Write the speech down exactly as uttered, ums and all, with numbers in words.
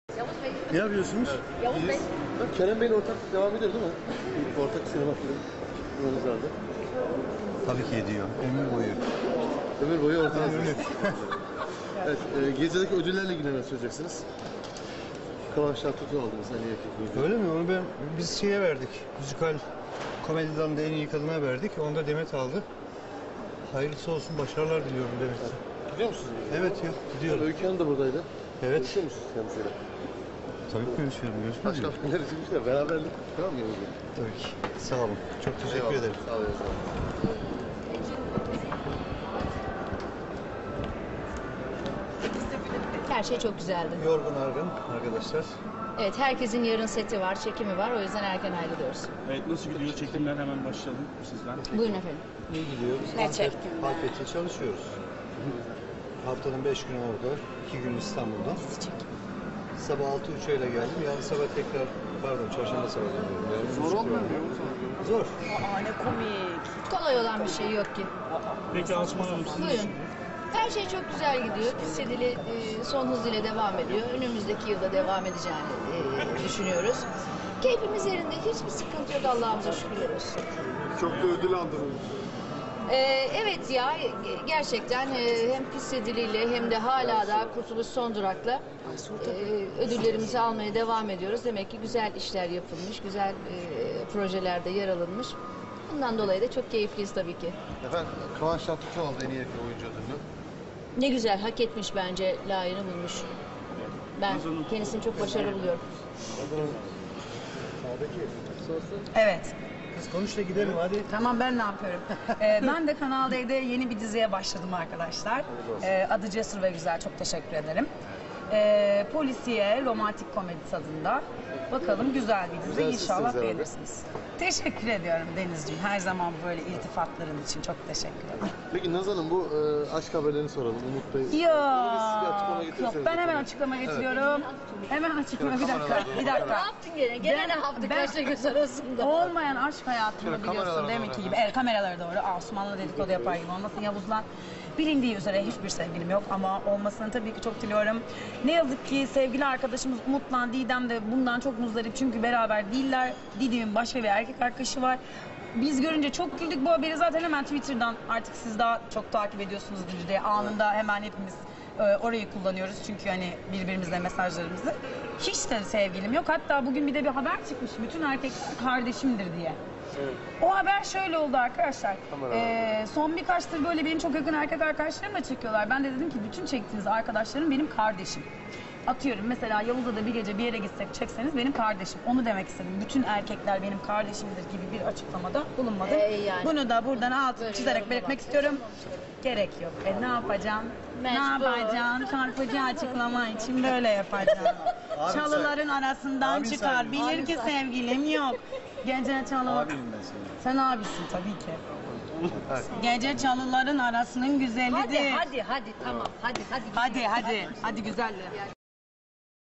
Yavuz Bey. Ne yapıyorsunuz? Yavuz Bey. Ha, Kerem Bey'in ortak devam ediyor değil mi? Ortak sinema filmi vardı. Tabii ki ediyor. Ömür boyu. Ömür boyu ortağınız. Evet, e, Gezi'deki ödüllerle ilgili ne söyleyeceksiniz? Kıvançlar Tutu aldınız en iyi erkek oyuncu. Öyle mi? Onu ben biz şeye verdik. Müzikal komediden de en iyi kadına verdik. Onu da Demet aldı. Hayırlısı olsun, başarılar diliyorum Demet'e. Gidiyor musunuz? Evet ya, gidiyorum. Öykü Hanım da buradaydı. Evet. Görüşüyor musunuz kendisiyle? Tabii ki görüşüyorum. Görüşmek Başka üzere. filmler için işte beraberlik. Tamam mı Yavuz Bey? Tabii ki. Sağ olun. Çok teşekkür Eyvallah. ederim. Sağ olun. Sağ olun. Her şey çok güzeldi. Yorgun argın arkadaşlar. Evet, herkesin yarın seti var, çekimi var. O yüzden erken ayrılıyoruz. Evet, nasıl gidiyor? Çekimler hemen başlayalım sizden. Buyurun efendim. İyi gidiyor. Biz Ne Antep, çektim ben? Halfet'te çalışıyoruz. Haftanın beş günü orada, iki gün İstanbul'da. Sabah altı uçağıyla ile geldim. Yarın sabah tekrar, pardon çarşamba sabah dönüyorum. Yarın Zor olmuyor mu? Zor. Aa ne komik. Kolay olan bir şey yok ki. Peki Asuman Hanım siz Buyurun. Her şey çok güzel gidiyor. Sedili e, son hızıyla devam ediyor. Önümüzdeki yılda devam edeceğini e, düşünüyoruz. Keyfimiz yerinde. Hiçbir sıkıntı yok. Allah'ımıza şükürler olsun. Çok da ödül aldınız. Ee, evet ya ge- gerçekten e, hem pis sediliyle hem de hala da Kurtuluş Son Durak'la e, ödüllerimizi almaya devam ediyoruz. Demek ki güzel işler yapılmış, güzel e, projelerde yer alınmış. Bundan dolayı da çok keyifliyiz tabii ki. Efendim Kıvançlar Tutu aldı en iyi erkek oyuncu ödülünü. Ne güzel, hak etmiş bence, layığını bulmuş. Ben kendisini çok başarılı buluyorum. Evet. Kız konuş da gidelim hadi. Tamam ben ne yapıyorum? Ee, ben de Kanal D'de yeni bir diziye başladım arkadaşlar. Ee, adı Cesur ve Güzel. Çok teşekkür ederim. Ee, polisiye, romantik komedi tadında. Bakalım güzel bir dizi. Güzel sizsiniz İnşallah herhalde. beğenirsiniz. Teşekkür ediyorum Denizciğim. Her zaman böyle iltifatların için çok teşekkür ederim. Peki Naz Hanım bu e, aşk haberlerini soralım Umut Bey. Onu bir siz bir açıklama Yok, getirirseniz yok ben hemen lütfen. açıklama getiriyorum. Hemen açıklama, bir dakika, bir Ne dakika. yaptın gene? Gene Ben- ne yaptık ben- kaşla göz arasında? Olmayan aşk hayatımda Şöyle biliyorsun kameralara deminki doğru. gibi. Evet kameralara doğru. Asuman'la dedikodu yapar gibi olmasın. Yavuz'la bilindiği üzere hiçbir sevgilim yok ama olmasını tabii ki çok diliyorum. Ne yazık ki sevgili arkadaşımız Umut'la Didem de bundan çok muzdarip çünkü beraber değiller. Didem'in başka bir erkek arkadaşı var. Biz görünce çok güldük bu haberi, zaten hemen Twitter'dan, artık siz daha çok takip ediyorsunuz diye anında hemen hepimiz e, orayı kullanıyoruz çünkü hani birbirimizle mesajlarımızı. Hiç de sevgilim yok. Hatta bugün bir de bir haber çıkmış. Bütün erkekler kardeşimdir diye. Evet. O haber şöyle oldu arkadaşlar. Kamera Ee, son birkaçtır böyle benim çok yakın erkek arkadaşlarım da çekiyorlar. Ben de dedim ki bütün çektiğiniz arkadaşlarım benim kardeşim. Atıyorum mesela Yavuz'la da bir gece bir yere gitsek çekseniz benim kardeşim. Onu demek istedim. Bütün erkekler benim kardeşimdir gibi bir açıklamada bulunmadım. Ee, yani. Bunu da buradan altını Böyle çizerek yorumlamak belirtmek istiyorum. Gerek yok. E ne yapacaksın? Ne Mecbur. yapacaksın? Çarpıcı açıklama için böyle yapacaksın. Abi sen- Çalıların arasından Abi sen- çıkar. Bilir Abi ki sen- sevgilim yok. Gece çalı... Abiyim ben senin. Sen abisin tabii ki. Gece çalıların arasının güzelliği. Hadi hadi hadi tamam hadi hadi. Hadi hadi. Hadi güzeller.